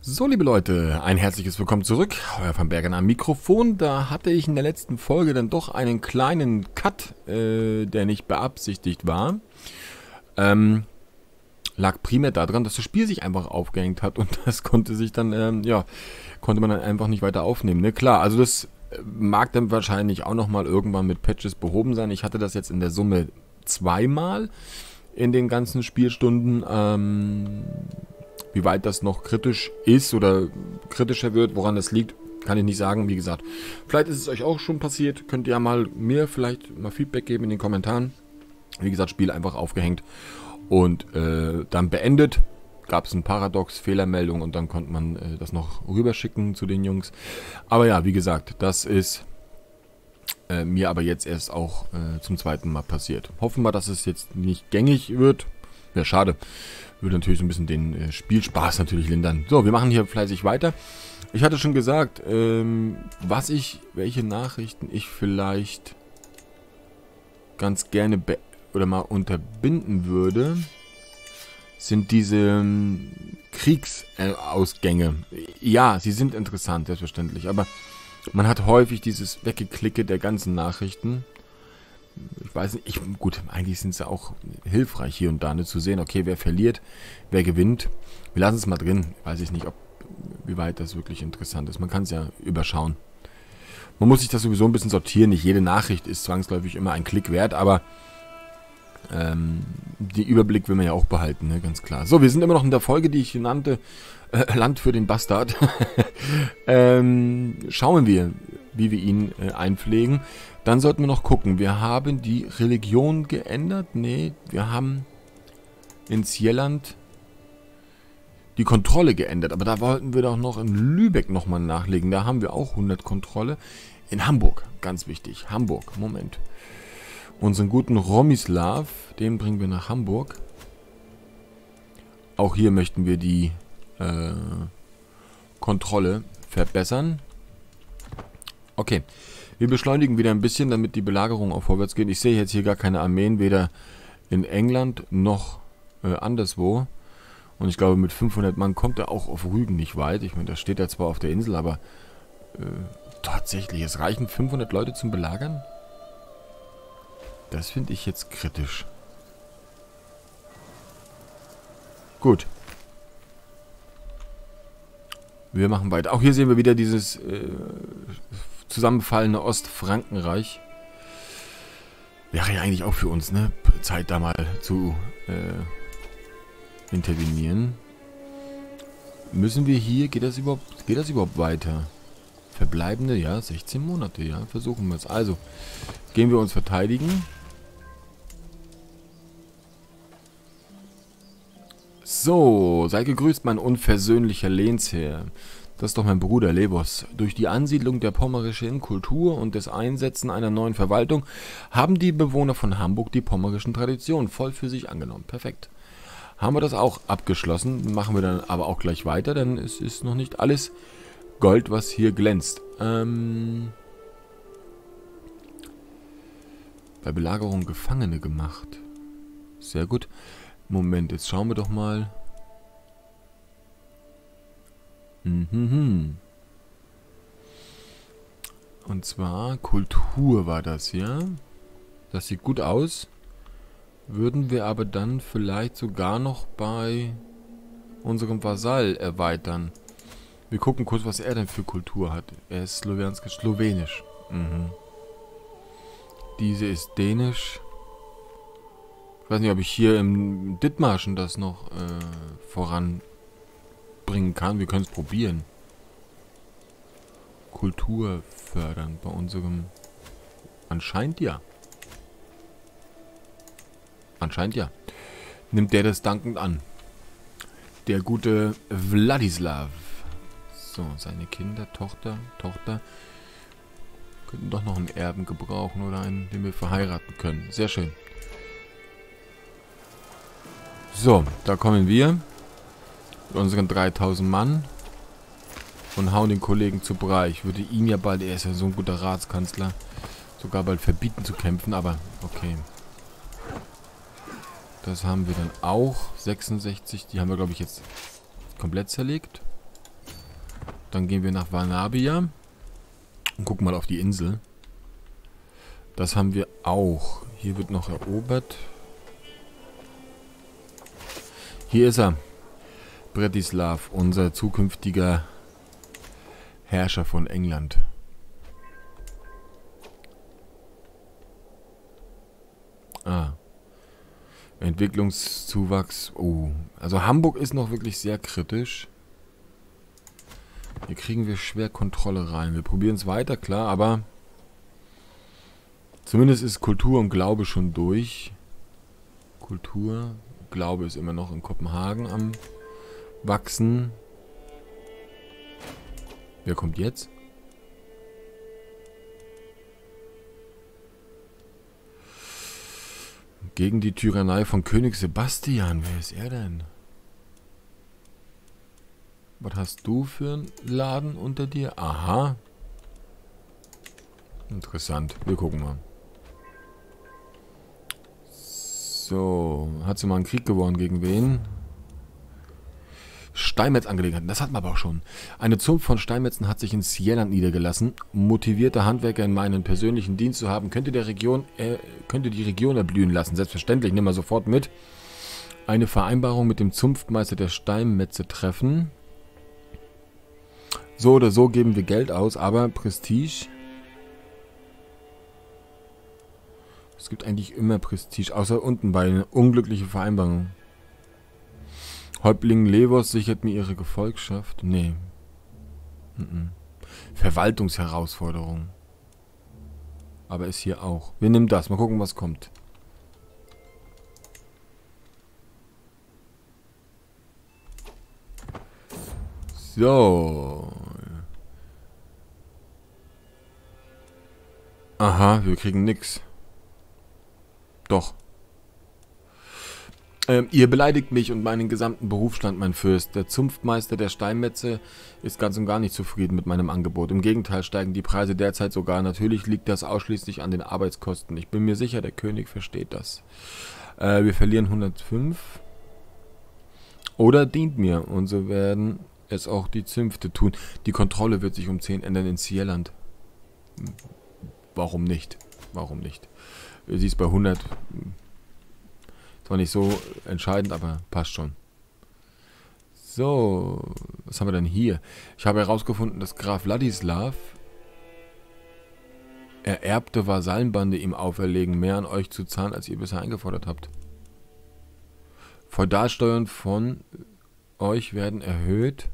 So, liebe Leute, ein herzliches Willkommen zurück. Euer Van Bergen am Mikrofon. Da hatte ich in der letzten Folge dann doch einen kleinen Cut, der nicht beabsichtigt war. Lag primär daran, dass das Spiel sich einfach aufgehängt hat und das konnte sich dann, konnte man dann einfach nicht weiter aufnehmen. Ne? Klar, also das mag dann wahrscheinlich auch nochmal irgendwann mit Patches behoben sein. Ich hatte das jetzt in der Summe zweimal in den ganzen Spielstunden. Wie weit das noch kritisch ist oder kritischer wird, woran das liegt, kann ich nicht sagen. Wie gesagt, vielleicht ist es euch auch schon passiert. Könnt ihr ja mal mir vielleicht mal Feedback geben in den Kommentaren. Wie gesagt, Spiel einfach aufgehängt und dann beendet. Gab es ein Paradox, Fehlermeldung und dann konnte man das noch rüberschicken zu den Jungs. Aber ja, wie gesagt, das ist mir aber jetzt erst auch zum zweiten Mal passiert. Hoffen wir, dass es jetzt nicht gängig wird. Wäre schade. Würde natürlich so ein bisschen den Spielspaß natürlich lindern. So, wir machen hier fleißig weiter. Ich hatte schon gesagt, welche Nachrichten ich vielleicht ganz gerne mal unterbinden würde, sind diese Kriegsausgänge. Ja, sie sind interessant, selbstverständlich, aber man hat häufig dieses Weggeklicke der ganzen Nachrichten. Ich weiß nicht, gut, eigentlich sind sie auch hilfreich hier und da, ne, zu sehen, okay, wer verliert, wer gewinnt. Wir lassen es mal drin. Weiß ich nicht, wie weit das wirklich interessant ist. Man kann es ja überschauen. Man muss sich das sowieso ein bisschen sortieren. Nicht jede Nachricht ist zwangsläufig immer ein Klick wert, aber den Überblick will man ja auch behalten, ne, ganz klar. So, wir sind immer noch in der Folge, die ich hier nannte, Land für den Bastard. Schauen wir, wie wir ihn einpflegen. Dann sollten wir noch gucken. Wir haben die Religion geändert. Nee, wir haben in Sjelland die Kontrolle geändert. Aber da wollten wir doch noch in Lübeck nochmal nachlegen. Da haben wir auch 100 Kontrolle. In Hamburg, ganz wichtig. Hamburg, Moment. Unseren guten Romislav, den bringen wir nach Hamburg. Auch hier möchten wir die Kontrolle verbessern. Okay. Wir beschleunigen wieder ein bisschen, damit die Belagerung auch vorwärts geht. Ich sehe jetzt hier gar keine Armeen, weder in England noch anderswo. Und ich glaube, mit 500 Mann kommt er auch auf Rügen nicht weit. Ich meine, da steht er zwar auf der Insel, aber tatsächlich, es reichen 500 Leute zum Belagern? Das finde ich jetzt kritisch. Gut. Wir machen weiter. Auch hier sehen wir wieder dieses zusammenfallende Ostfrankenreich. Wäre ja eigentlich auch für uns, ne? Zeit da mal zu intervenieren. Müssen wir hier, geht das überhaupt weiter? Verbleibende, ja, 16 Monate, ja, versuchen wir es. Also, gehen wir uns verteidigen. So, sei gegrüßt, mein unversöhnlicher Lehnsherr. Das ist doch mein Bruder Lebos. Durch die Ansiedlung der pommerischen Kultur und das Einsetzen einer neuen Verwaltung haben die Bewohner von Hamburg die pommerischen Traditionen voll für sich angenommen. Perfekt. Haben wir das auch abgeschlossen. Machen wir dann aber auch gleich weiter, denn es ist noch nicht alles Gold, was hier glänzt. Bei Belagerung Gefangene gemacht. Sehr gut. Moment, jetzt schauen wir doch mal. Und zwar Kultur war das, ja. Das sieht gut aus. Würden wir aber dann vielleicht sogar noch bei unserem Vasall erweitern. Wir gucken kurz, was er denn für Kultur hat. Er ist slowenisch. Diese ist dänisch. Ich weiß nicht, ob ich hier im Dithmarschen das noch voranbringen kann. Wir können es probieren. Kultur fördern bei unserem... Anscheinend ja. Anscheinend ja. Nimmt der das dankend an. Der gute Wladislav. So, seine Kinder, Tochter. Könnten doch noch einen Erben gebrauchen oder einen, den wir verheiraten können. Sehr schön. So, da kommen wir mit unseren 3000 Mann und hauen den Kollegen zu Brei. Ich würde ihn ja bald, er ist ja so ein guter Ratskanzler, sogar bald verbieten zu kämpfen, aber okay. Das haben wir dann auch. 66, die haben wir, glaube ich, jetzt komplett zerlegt. Dann gehen wir nach Vanabia und gucken mal auf die Insel. Das haben wir auch. Hier wird noch erobert. Hier ist er. Bretislav, unser zukünftiger Herrscher von England. Ah. Entwicklungszuwachs. Oh. Also Hamburg ist noch wirklich sehr kritisch. Hier kriegen wir schwer Kontrolle rein. Wir probieren es weiter, klar, aber zumindest ist Kultur und Glaube schon durch. Kultur, Glaube ist immer noch in Kopenhagen am Wachsen. Wer kommt jetzt? Gegen die Tyrannei von König Sebastian. Wer ist er denn? Was hast du für einen Laden unter dir? Aha. Interessant. Wir gucken mal. So. Hat sie mal einen Krieg gewonnen. Gegen wen? Steinmetzangelegenheiten. Das hatten wir aber auch schon. Eine Zunft von Steinmetzen hat sich in Sierland niedergelassen. Motivierte Handwerker in meinen persönlichen Dienst zu haben, könnte die Region erblühen lassen. Selbstverständlich. Nehmen wir sofort mit. Eine Vereinbarung mit dem Zunftmeister der Steinmetze treffen. So oder so geben wir Geld aus, aber Prestige. Es gibt eigentlich immer Prestige, außer unten bei einer unglücklichen Vereinbarung. Häuptling Levos sichert mir ihre Gefolgschaft. Nee. Verwaltungsherausforderung. Aber ist hier auch. Wir nehmen das. Mal gucken, was kommt. So. Aha, wir kriegen nix. Doch. Ihr beleidigt mich und meinen gesamten Berufsstand, mein Fürst. Der Zunftmeister der Steinmetze ist ganz und gar nicht zufrieden mit meinem Angebot. Im Gegenteil steigen die Preise derzeit sogar. Natürlich liegt das ausschließlich an den Arbeitskosten. Ich bin mir sicher, der König versteht das. Wir verlieren 105. Oder dient mir. Und so werden es auch die Zünfte tun. Die Kontrolle wird sich um 10 ändern in Sierland. Warum nicht? Warum nicht? Sie ist bei 100... Zwar nicht so entscheidend, aber passt schon. So, was haben wir denn hier? Ich habe herausgefunden, dass Graf Wladislav ererbte Vasallenbande ihm auferlegen, mehr an euch zu zahlen, als ihr bisher eingefordert habt. Feudalsteuern von euch werden erhöht.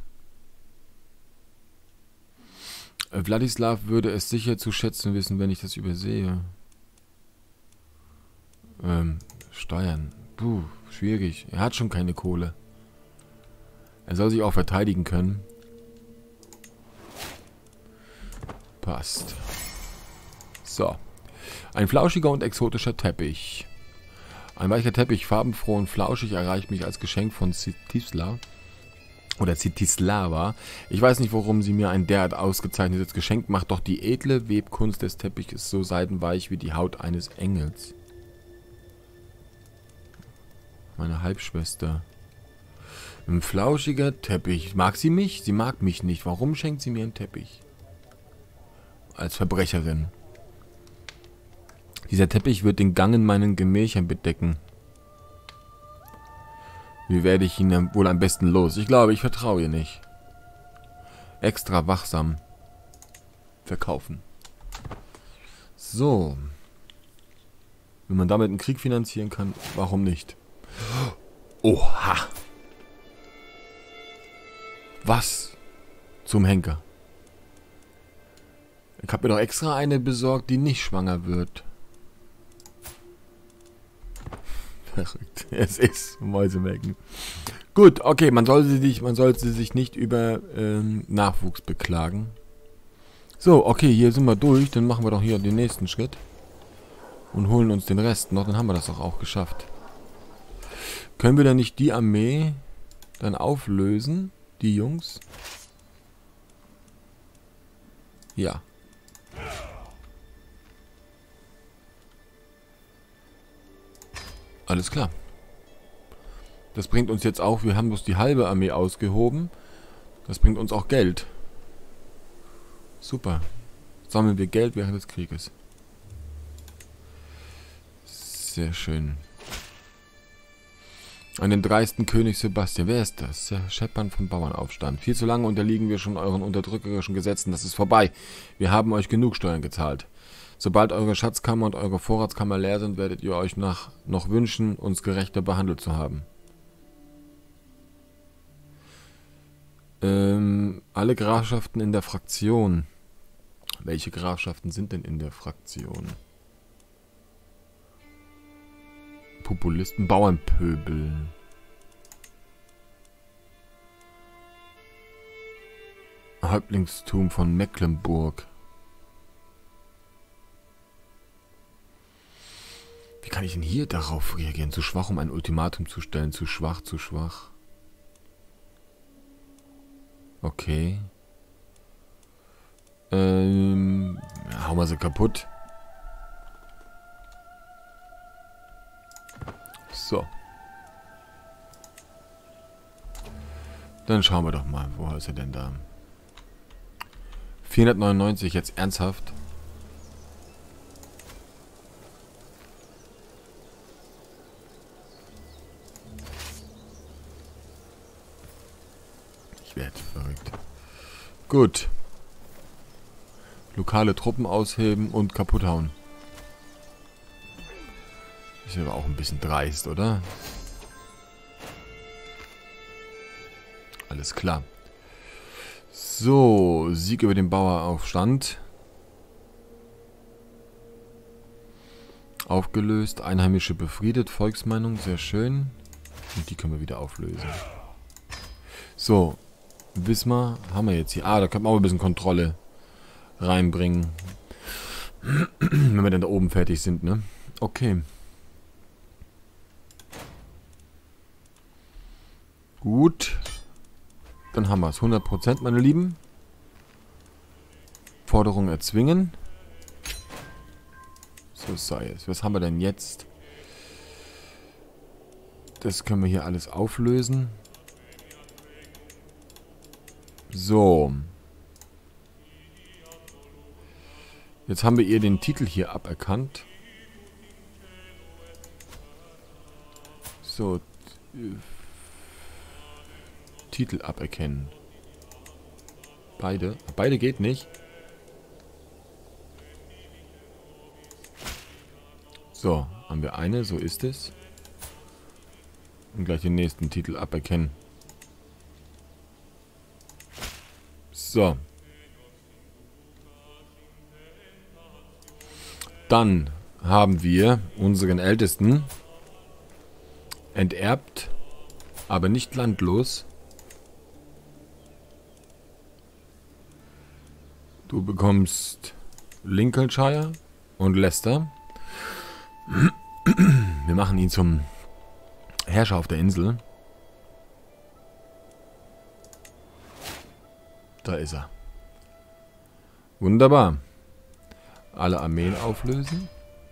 Wladislav würde es sicher zu schätzen wissen, wenn ich das übersehe. Steuern. Puh, schwierig. Er hat schon keine Kohle. Er soll sich auch verteidigen können. Passt. So. Ein flauschiger und exotischer Teppich. Ein weicher Teppich, farbenfroh und flauschig, erreicht mich als Geschenk von Zitisla. Oder Zitislava. Ich weiß nicht, warum sie mir ein derart ausgezeichnetes Geschenk macht, doch die edle Webkunst des Teppichs ist so seidenweich wie die Haut eines Engels. Meine Halbschwester. Ein flauschiger Teppich. Mag sie mich? Sie mag mich nicht. Warum schenkt sie mir einen Teppich? Als Verbrecherin. Dieser Teppich wird den Gang in meinen Gemächern bedecken. Wie werde ich ihn wohl am besten los? Ich glaube, ich vertraue ihr nicht. Extra wachsam. Verkaufen. So. Wenn man damit einen Krieg finanzieren kann, warum nicht? Oha. Was zum Henker? Ich habe mir doch extra eine besorgt, die nicht schwanger wird. Verrückt. Es ist Mäusemelken. Gut, okay, man sollte sich nicht über Nachwuchs beklagen. So, okay, hier sind wir durch. Dann machen wir doch hier den nächsten Schritt. Und holen uns den Rest noch. Dann haben wir das doch auch geschafft. Können wir dann nicht die Armee dann auflösen? Die Jungs? Ja. Alles klar. Das bringt uns jetzt auch, wir haben bloß die halbe Armee ausgehoben. Das bringt uns auch Geld. Super. Sammeln wir Geld während des Krieges. Sehr schön. An den dreisten König Sebastian. Wer ist das? Der Scheppern von Bauernaufstand. Viel zu lange unterliegen wir schon euren unterdrückerischen Gesetzen. Das ist vorbei. Wir haben euch genug Steuern gezahlt. Sobald eure Schatzkammer und eure Vorratskammer leer sind, werdet ihr euch noch wünschen, uns gerechter behandelt zu haben. Alle Grafschaften in der Fraktion. Welche Grafschaften sind denn in der Fraktion? Populisten, Bauernpöbel. Häuptlingstum von Mecklenburg. Wie kann ich denn hier darauf reagieren? Zu schwach, um ein Ultimatum zu stellen. Zu schwach, zu schwach. Okay. Hauen wir sie kaputt. So. Dann schauen wir doch mal, wo ist er denn da? 499 jetzt ernsthaft. Ich werde verrückt. Gut. Lokale Truppen ausheben und kaputt hauen. Ist aber auch ein bisschen dreist, oder? Alles klar. So, Sieg über den Baueraufstand. Aufgelöst, Einheimische befriedet, Volksmeinung, sehr schön. Und die können wir wieder auflösen. So, Wismar haben wir jetzt hier. Ah, da können wir auch ein bisschen Kontrolle reinbringen. Wenn wir dann da oben fertig sind, ne? Okay. Gut. Dann haben wir es. 100%, meine Lieben. Forderung erzwingen. So sei es. Was haben wir denn jetzt? Das können wir hier alles auflösen. So. Jetzt haben wir ihr den Titel hier aberkannt. So. Titel aberkennen. Beide. Beide geht nicht. So, haben wir eine, so ist es. Und gleich den nächsten Titel aberkennen. So. Dann haben wir unseren Ältesten enterbt, aber nicht landlos. Du bekommst Lincolnshire und Leicester. Wir machen ihn zum Herrscher auf der Insel. Da ist er. Wunderbar. Alle Armeen auflösen.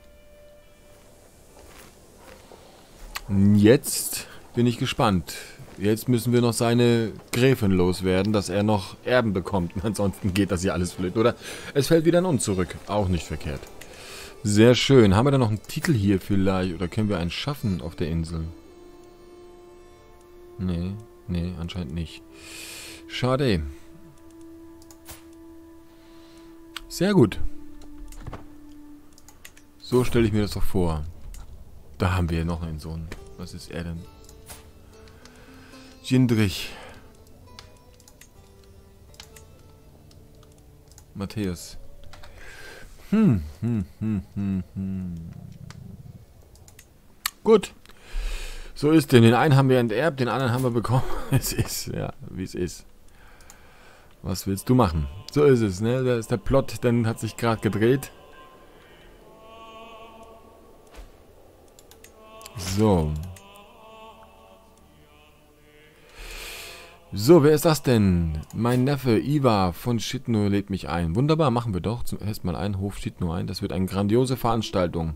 Jetzt bin ich gespannt. Jetzt müssen wir noch seine Gräfin loswerden, dass er noch Erben bekommt. Ansonsten geht das hier alles flöten. Oder es fällt wieder an uns zurück. Auch nicht verkehrt. Sehr schön. Haben wir da noch einen Titel hier vielleicht? Oder können wir einen schaffen auf der Insel? Nee, nee, anscheinend nicht. Schade. Sehr gut. So stelle ich mir das doch vor. Da haben wir noch einen Sohn. Was ist er denn? Jindrich. Matthäus. Gut. So ist denn. Den einen haben wir enterbt, den anderen haben wir bekommen. Es ist, ja, wie es ist. Was willst du machen? So ist es, ne? Da ist der Plot, dann hat sich gerade gedreht. So. So, wer ist das denn? Mein Neffe Ivar von Schitno lädt mich ein. Wunderbar, machen wir doch. Zuerst mal einen Hof Schitno ein. Das wird eine grandiose Veranstaltung.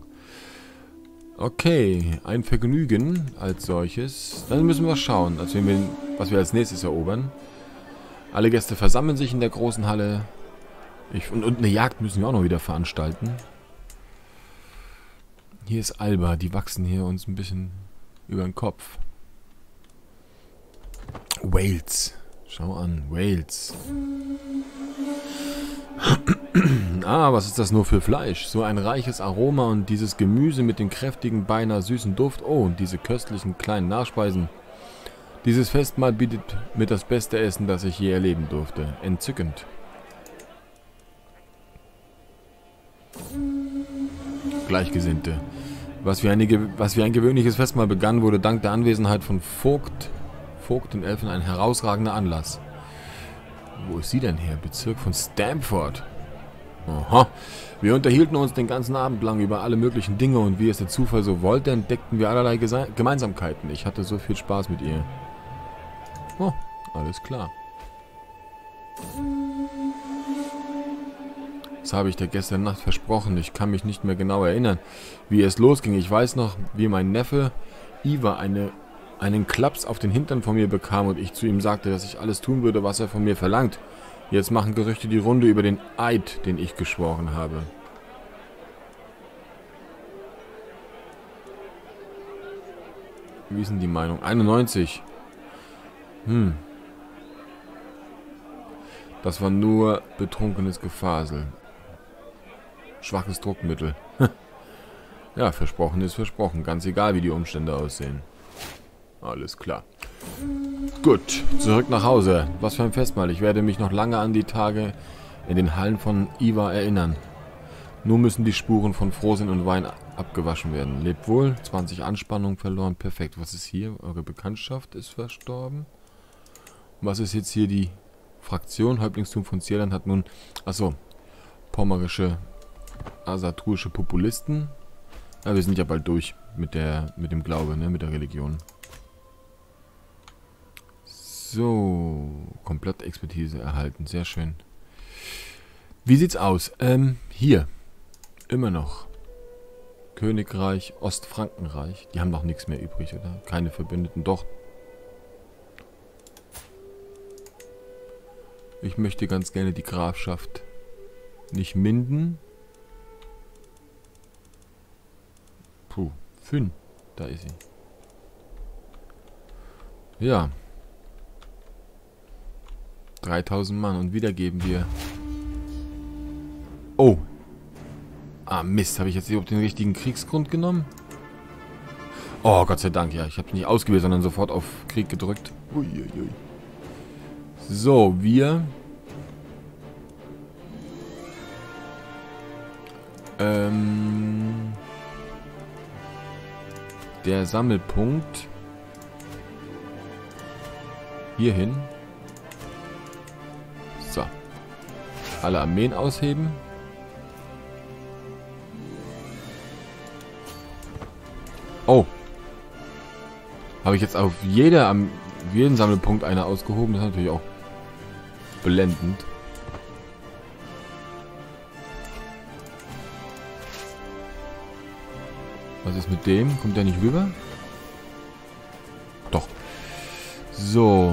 Okay, ein Vergnügen als solches. Dann müssen wir schauen, was wir als nächstes erobern. Alle Gäste versammeln sich in der großen Halle. Und eine Jagd müssen wir auch noch wieder veranstalten. Hier ist Alba. Die wachsen hier uns ein bisschen über den Kopf. Wales. Schau an. Wales. Ah, was ist das nur für Fleisch? So ein reiches Aroma und dieses Gemüse mit dem kräftigen, beinahe süßen Duft. Oh, und diese köstlichen kleinen Nachspeisen. Dieses Festmahl bietet mit das beste Essen, das ich je erleben durfte. Entzückend. Gleichgesinnte. Was wie ein gewöhnliches Festmahl begann, wurde dank der Anwesenheit von Vogt und Elfen ein herausragender Anlass. Wo ist sie denn her? Bezirk von Stamford. Aha. Wir unterhielten uns den ganzen Abend lang über alle möglichen Dinge und wie es der Zufall so wollte, entdeckten wir allerlei Gemeinsamkeiten. Ich hatte so viel Spaß mit ihr. Oh, alles klar. Das habe ich dir gestern Nacht versprochen. Ich kann mich nicht mehr genau erinnern, wie es losging. Ich weiß noch, wie mein Neffe Ivar einen Klaps auf den Hintern von mir bekam und ich zu ihm sagte, dass ich alles tun würde, was er von mir verlangt. Jetzt machen Gerüchte die Runde über den Eid, den ich geschworen habe. Wie ist denn die Meinung? 91. Das war nur betrunkenes Gefasel. Schwaches Druckmittel. Ja, versprochen ist versprochen. Ganz egal, wie die Umstände aussehen. Alles klar. Gut, zurück nach Hause. Was für ein Festmahl. Ich werde mich noch lange an die Tage in den Hallen von Ivar erinnern. Nur müssen die Spuren von Frohsinn und Wein abgewaschen werden. Lebt wohl. 20 Anspannung verloren. Perfekt. Was ist hier? Eure Bekanntschaft ist verstorben. Was ist jetzt hier die Fraktion? Häuptlingstum von Zierland hat nun... Achso. Pommerische, asatruische Populisten. Ja, wir sind ja bald durch mit dem Glaube, ne? Mit der Religion. So. Komplettexpertise erhalten. Sehr schön. Wie sieht's aus? Hier. Immer noch. Königreich, Ostfrankenreich. Die haben noch nichts mehr übrig, oder? Keine Verbündeten. Doch. Ich möchte ganz gerne die Grafschaft nicht minden. Puh, Fünn. Da ist sie. Ja. 3000 Mann und wieder geben wir... Oh. Ah, Mist. Habe ich jetzt überhaupt den richtigen Kriegsgrund genommen? Oh, Gott sei Dank. Ja, ich habe nicht ausgewählt, sondern sofort auf Krieg gedrückt. Uiuiui. So, wir... Der Sammelpunkt hierhin. So. Alle Armeen ausheben. Oh. Habe ich jetzt auf jeden Sammelpunkt eine ausgehoben? Das ist natürlich auch blendend. Was ist mit dem? Kommt der nicht rüber? Doch. So.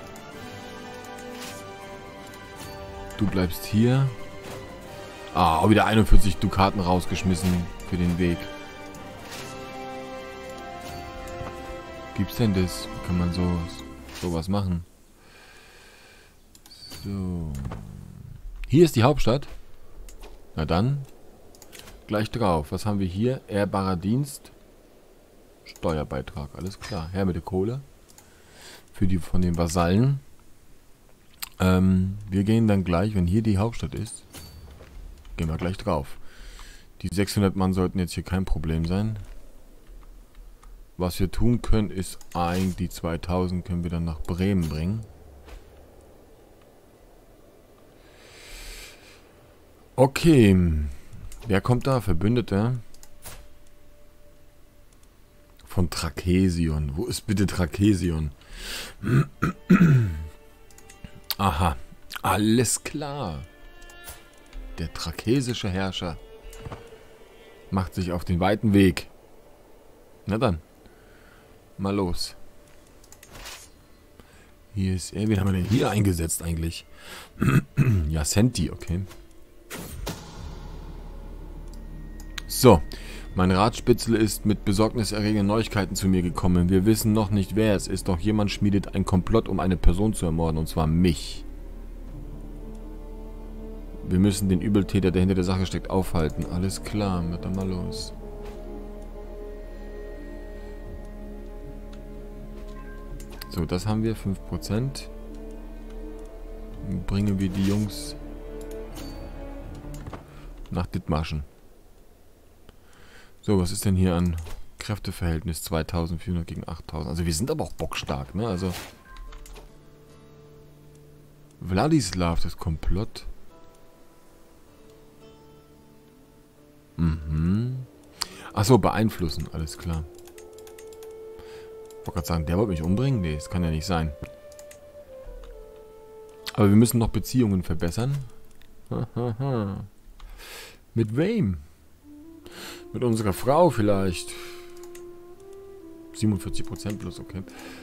Du bleibst hier. Ah, auch wieder 41 Dukaten rausgeschmissen für den Weg. Gibt's denn das? Wie kann man sowas machen? So. Hier ist die Hauptstadt. Na dann. Gleich drauf. Was haben wir hier? Ehrbarer Dienst. Steuerbeitrag. Alles klar. Her mit der Kohle. Für die von den Vasallen. Wir gehen dann gleich, wenn hier die Hauptstadt ist, gehen wir gleich drauf. Die 600 Mann sollten jetzt hier kein Problem sein. Was wir tun können, ist eigentlich die 2000 können wir dann nach Bremen bringen. Okay. Wer kommt da? Verbündeter? Von Thrakesion. Wo ist bitte Thrakesion? Aha. Alles klar. Der thrakesische Herrscher macht sich auf den weiten Weg. Na dann. Mal los. Hier ist er. Wen haben wir denn hier eingesetzt eigentlich? Ja, Senti, okay. So, mein Ratspitzel ist mit besorgniserregenden Neuigkeiten zu mir gekommen. Wir wissen noch nicht, wer es ist, doch jemand schmiedet ein Komplott, um eine Person zu ermorden, und zwar mich. Wir müssen den Übeltäter, der hinter der Sache steckt, aufhalten. Alles klar, wird dann mal los. So, das haben wir, 5%. Bringen wir die Jungs nach Dithmarschen. So, was ist denn hier an Kräfteverhältnis? 2400 gegen 8000. Also wir sind aber auch bockstark, ne? Also Wladislaw, das Komplott. Achso, beeinflussen, alles klar. Ich wollte gerade sagen, der wollte mich umbringen? Nee, das kann ja nicht sein. Aber wir müssen noch Beziehungen verbessern. Mit wem? Mit unserer Frau vielleicht. 47% plus, okay.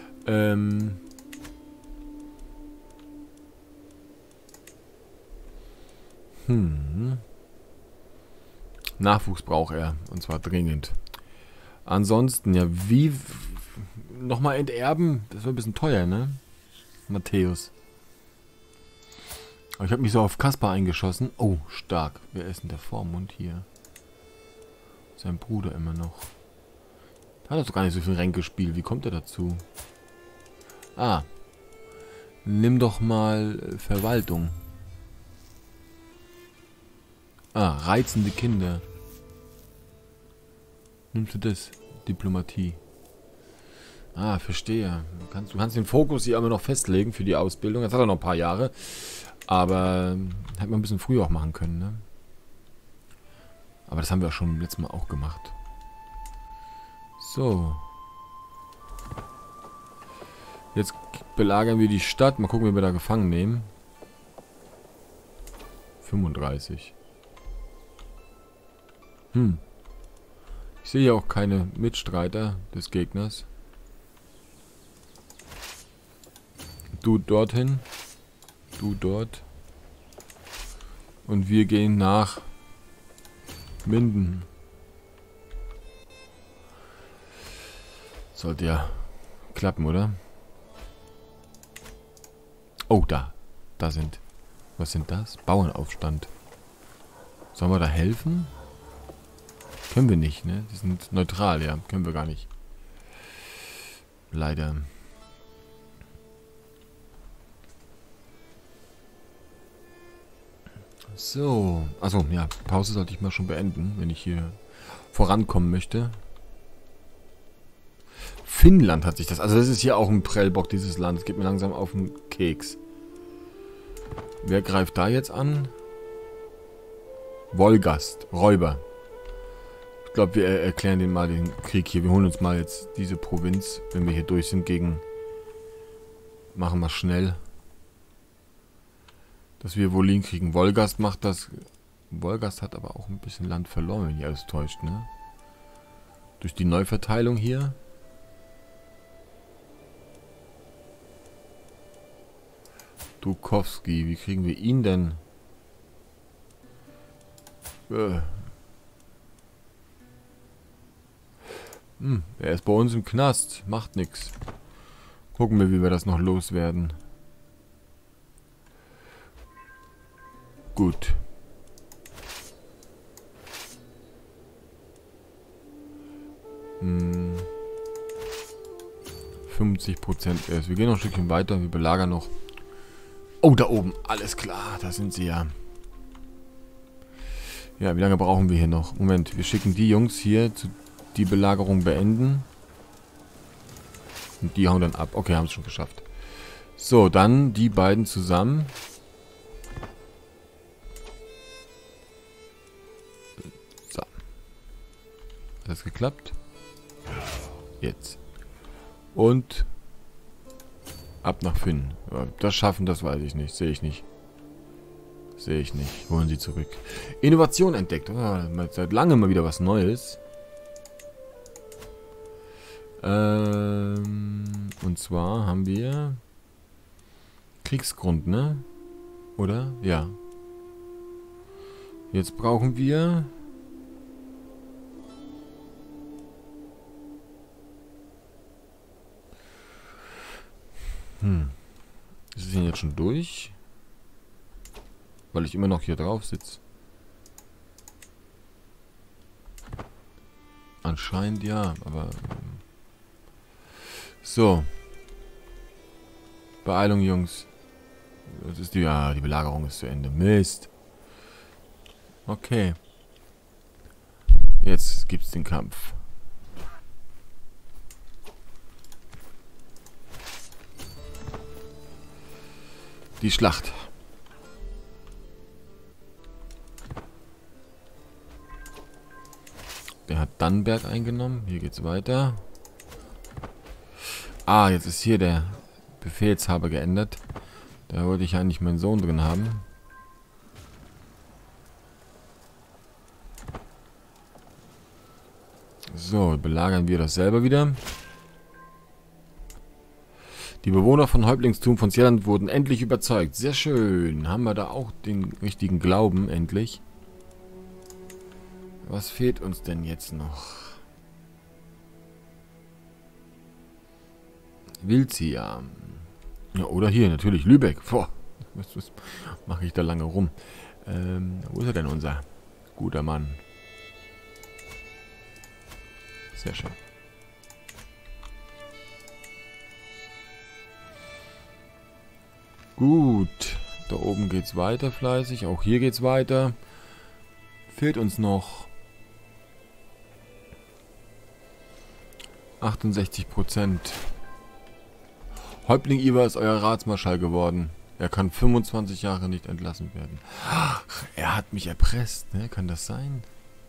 Nachwuchs braucht er. Und zwar dringend. Ansonsten, ja, wie... Nochmal enterben? Das wäre ein bisschen teuer, ne? Matthäus. Aber ich habe mich so auf Kaspar eingeschossen. Oh, stark. Wer ist denn der Vormund hier? Sein Bruder immer noch. Hat er doch gar nicht so viel Ränkespiel. Wie kommt er dazu? Ah. Nimm doch mal Verwaltung. Ah, reizende Kinder. Nimmst du das? Diplomatie. Ah, verstehe. Du kannst den Fokus hier immer noch festlegen für die Ausbildung. Jetzt hat er noch ein paar Jahre. Aber hätte man ein bisschen früher auch machen können, ne? Aber das haben wir auch schon letztes Mal auch gemacht. So. Jetzt belagern wir die Stadt. Mal gucken, wie wir da gefangen nehmen. 35. Ich sehe ja auch keine Mitstreiter des Gegners. Du dorthin. Du dort. Und wir gehen nach Minden. Sollte ja klappen, oder? Oh, da. Da sind... Was sind das? Bauernaufstand. Sollen wir da helfen? Können wir nicht, ne? Die sind neutral, ja. Können wir gar nicht. Leider. So. Achso, ja. Pause sollte ich mal schon beenden, wenn ich hier vorankommen möchte. Finnland hat sich das... Also das ist hier auch ein Prellbock, dieses Land. Es geht mir langsam auf den Keks. Wer greift da jetzt an? Wolgast. Räuber. Ich glaube, wir erklären den mal den Krieg hier. Wir holen uns mal jetzt diese Provinz, wenn wir hier durch sind, gegen... Machen wir schnell. Dass wir Wolin kriegen. Wolgast macht das... Wolgast hat aber auch ein bisschen Land verloren, wenn ich alles täuscht, ne? Durch die Neuverteilung hier. Dukowski, wie kriegen wir ihn denn? Er ist bei uns im Knast. Macht nix. Gucken wir, wie wir das noch loswerden. Gut. Hm. 50% erst. Wir gehen noch ein Stückchen weiter. Wir belagern noch. Oh, da oben. Alles klar. Da sind sie ja. Ja, wie lange brauchen wir hier noch? Moment. Wir schicken die Jungs hier zu die Belagerung beenden. Und die hauen dann ab. Okay, haben es schon geschafft. So, dann die beiden zusammen. So. Hat das geklappt? Jetzt. Und ab nach Finn. Das schaffen, das weiß ich nicht. Sehe ich nicht. Sehe ich nicht. Holen sie zurück. Innovation entdeckt. Oh, seit langem mal wieder was Neues. Und zwar haben wir Kriegsgrund, ne? Oder? Ja. Jetzt brauchen wir Ist es denn jetzt schon durch? Weil ich immer noch hier drauf sitze. Anscheinend ja, aber... So. Beeilung, Jungs. Das ist die... Ja, die Belagerung ist zu Ende. Mist. Okay. Jetzt gibt's den Kampf. Die Schlacht. Der hat Dannenberg eingenommen. Hier geht's weiter. Ah, jetzt ist hier der Befehlshaber geändert. Da wollte ich eigentlich meinen Sohn drin haben. So, belagern wir das selber wieder. Die Bewohner von Häuptlingstum von Sierland wurden endlich überzeugt. Sehr schön. Haben wir da auch den richtigen Glauben, endlich. Was fehlt uns denn jetzt noch? Wilzia. Ja, oder hier, natürlich Lübeck. Boah, was mache ich da lange rum? Wo ist er denn, unser guter Mann? Sehr schön. Gut. Da oben geht's weiter fleißig. Auch hier geht's weiter. Fehlt uns noch 68%. Häuptling Ivar ist euer Ratsmarschall geworden. Er kann 25 Jahre nicht entlassen werden. Ach, er hat mich erpresst, ne? Kann das sein?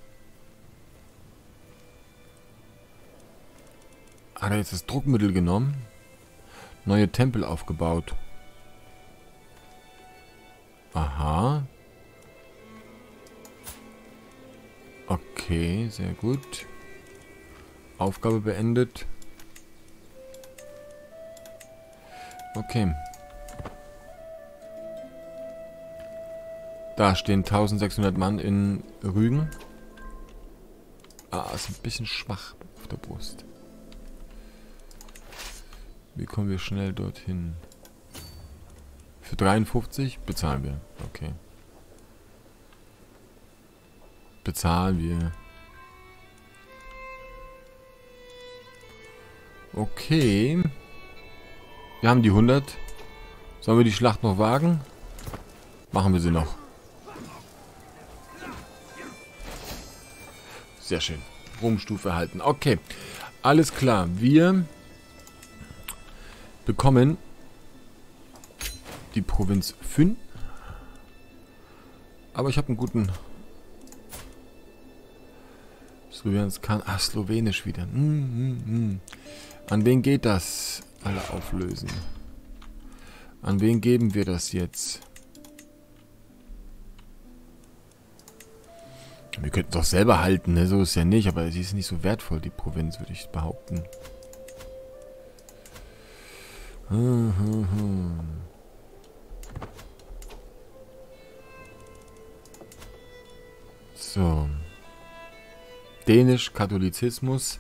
Hat er jetzt das Druckmittel genommen? Neue Tempel aufgebaut. Aha. Okay, sehr gut. Aufgabe beendet. Okay. Da stehen 1600 Mann in Rügen. Ah, ist ein bisschen schwach auf der Brust. Wie kommen wir schnell dorthin? Für 53 bezahlen wir. Okay. Bezahlen wir. Okay. Wir haben die 100. Sollen wir die Schlacht noch wagen? Machen wir sie noch. Sehr schön. Ruhmstufe erhalten. Okay. Alles klar. Wir bekommen die Provinz Fyn. Aber ich habe einen guten... Slowenisch wieder. An wen geht das? Alle auflösen. An wen geben wir das jetzt? Wir könnten es doch selber halten, ne? So ist ja nicht, aber sie ist nicht so wertvoll, die Provinz, würde ich behaupten. So. Dänisch, Katholizismus.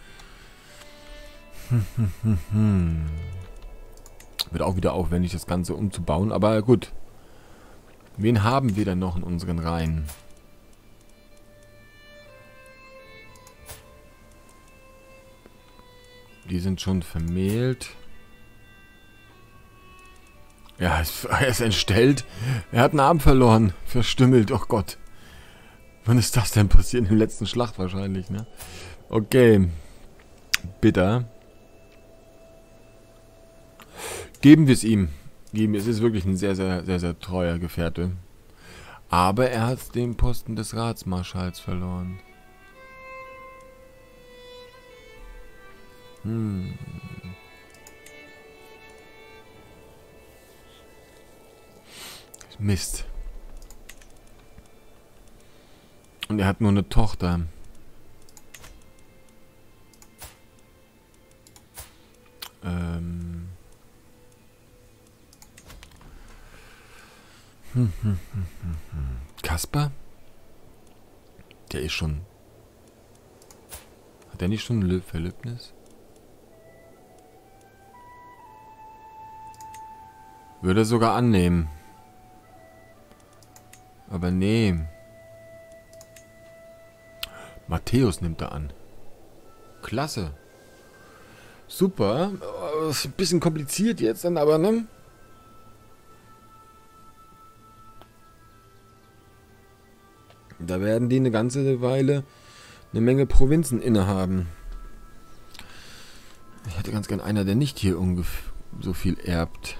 Wird auch wieder aufwendig, das Ganze umzubauen. Aber gut. Wen haben wir denn noch in unseren Reihen? Die sind schon vermählt. Ja, er ist entstellt. Er hat einen Arm verloren. Verstümmelt. Oh Gott. Wann ist das denn passiert? In der letzten Schlacht wahrscheinlich, ne? Okay. Bitter. Geben wir es ihm. Es ist wirklich ein sehr, sehr, sehr, sehr treuer Gefährte. Aber er hat den Posten des Ratsmarschalls verloren. Mist. Und er hat nur eine Tochter. Kaspar? Der ist schon... Hat der nicht schon ein Verlöbnis? Würde sogar annehmen. Aber nee. Matthäus nimmt er an. Klasse. Super. Ist ein bisschen kompliziert jetzt dann, aber ne? Da werden die eine ganze Weile eine Menge Provinzen innehaben. Ich hätte ganz gern einer, der nicht hier ungefähr so viel erbt.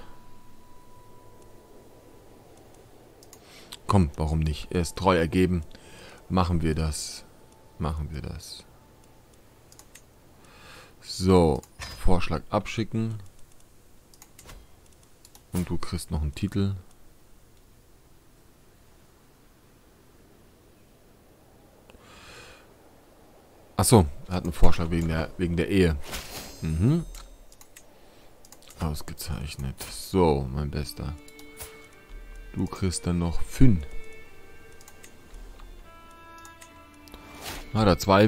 Komm, warum nicht? Er ist treu ergeben. Machen wir das. Machen wir das. So, Vorschlag abschicken. Und du kriegst noch einen Titel. Achso, er hat einen Vorschlag wegen der Ehe. Mhm. Ausgezeichnet. So, mein Bester. Du kriegst dann noch 5. Hat er 2.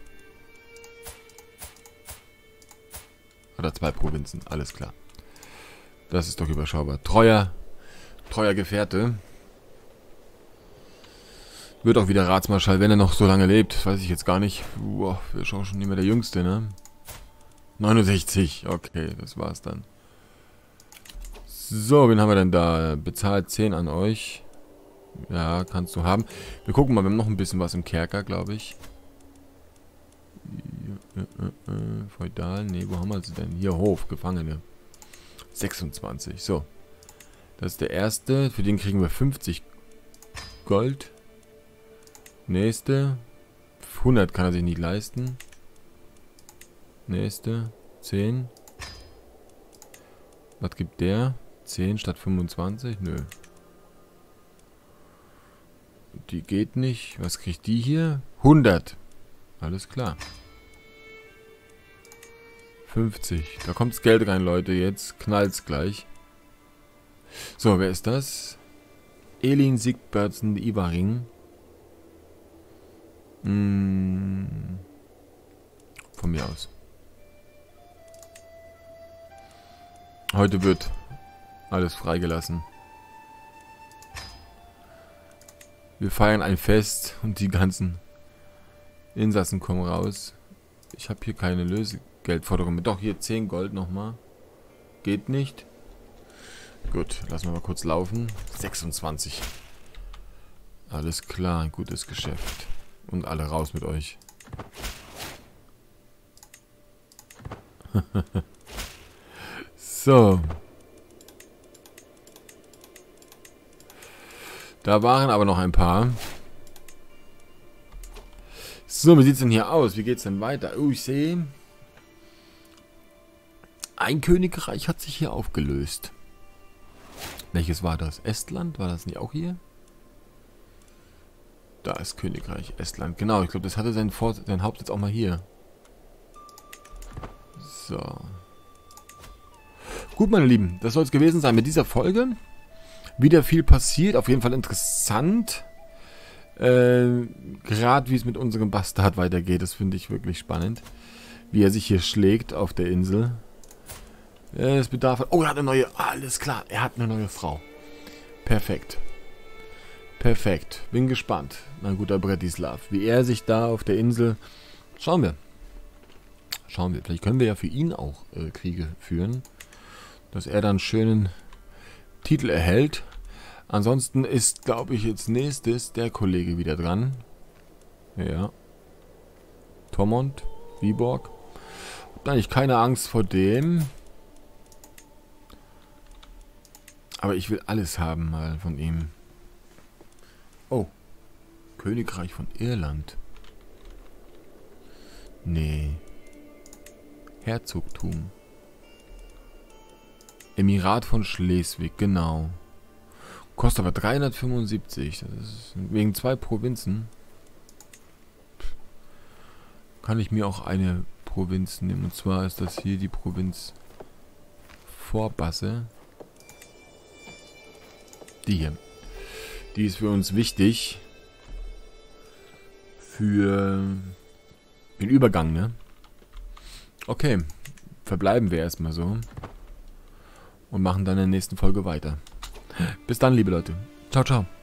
Hat er 2 Provinzen. Alles klar. Das ist doch überschaubar. Treuer Gefährte. Wird auch wieder Ratsmarschall, wenn er noch so lange lebt. Weiß ich jetzt gar nicht. Boah, wir schauen schon nicht mehr der Jüngste, ne? 69. Okay, das war's dann. So, wen haben wir denn da? Bezahlt 10 an euch. Ja, kannst du haben. Wir gucken mal, wir haben noch ein bisschen was im Kerker, glaube ich. Feudal, nee, wo haben wir sie denn? Hier, Hof, Gefangene. 26, so. Das ist der erste. Für den kriegen wir 50 Gold. Nächste. 100 kann er sich nicht leisten. Nächste. 10. Was gibt der? 10 statt 25? Nö. Die geht nicht. Was kriegt die hier? 100. Alles klar. 50. Da kommt das Geld rein, Leute. Jetzt knallt's gleich. So, wer ist das? Elin Sigbertsen Ivaring. Von mir aus. Heute wird alles freigelassen. Wir feiern ein Fest und die ganzen Insassen kommen raus. Ich habe hier keine Lösegeldforderung mit. Doch, hier 10 Gold nochmal. Geht nicht. Gut, lassen wir mal kurz laufen. 26. Alles klar, ein gutes Geschäft. Und alle raus mit euch. So. Da waren aber noch ein paar. So, wie sieht es denn hier aus? Wie geht es denn weiter? Oh, ich sehe. Ein Königreich hat sich hier aufgelöst. Welches war das? Estland? War das nicht auch hier? Da ist Königreich Estland. Genau, ich glaube, das hatte seinen Hauptsitz auch mal hier. So. Gut, meine Lieben, das soll es gewesen sein mit dieser Folge. Wieder viel passiert, auf jeden Fall interessant. Gerade wie es mit unserem Bastard weitergeht, das finde ich wirklich spannend. Wie er sich hier schlägt auf der Insel. Es bedarf... Oh, er hat eine neue... Alles klar, er hat eine neue Frau. Perfekt. Perfekt. Bin gespannt, mein guter Bretislav. Wie er sich da auf der Insel... Schauen wir. Schauen wir. Vielleicht können wir ja für ihn auch Kriege führen. Dass er dann einen schönen Titel erhält. Ansonsten ist, glaube ich, jetzt nächstes der Kollege wieder dran. Ja. Tormund, Viborg. Hab eigentlich keine Angst vor dem. Aber ich will alles haben mal von ihm. Oh. Königreich von Irland. Nee. Herzogtum. Emirat von Schleswig, genau. Kostet aber 375. Das ist wegen 2 Provinzen. Kann ich mir auch eine Provinz nehmen. Und zwar ist das hier die Provinz Vorbasse. Die hier. Die ist für uns wichtig. Für den Übergang, ne? Okay. Verbleiben wir erstmal so. und machen dann in der nächsten Folge weiter. Bis dann, liebe Leute. Ciao, ciao.